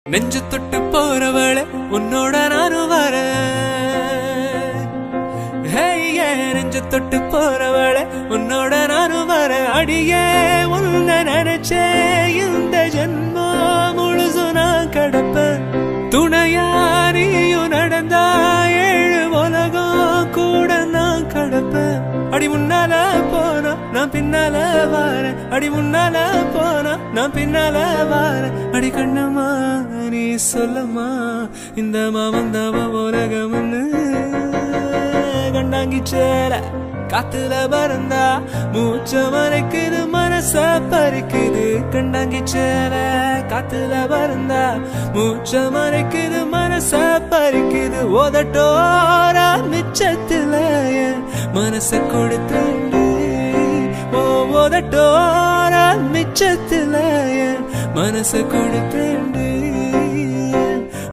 நெஞ்சு தொட்டு போறவளே உன்னோட நானும் வரேன். நெஞ்சு தொட்டு போறவளே உன்னோட நானும் வரேன். அடியே உன்னை நினைச்சே இந்த ஜென்மம் முழுசு நான் கடப்பேன். துணையா நீயும் நடந்தா 7 உலகம் கூட நான் கடப்பேன். அடி முன்னால போனா நான் பின்னால வாரேன். அடி முன்னால போனா நான் பின்னால வாரேன். அடி கண்ணம்மா நீ சொல்லம்மா இந்த மாமந்தாவ உலகம்னு. கண்டாங்கி சேர காத்துல பறந்தா மூச்ச மறைக்குது மனச பறிக்குது. கண்டாங்கி சேர காத்துல பறந்தா மூச்ச மறைக்குது மனச பறிக்குது. ஓதட்டோர மிச்சத்துல மனச கொடுத்துண்டு. ஓதட்டோர மிச்சத்துல மனச கொடுத்துண்டு.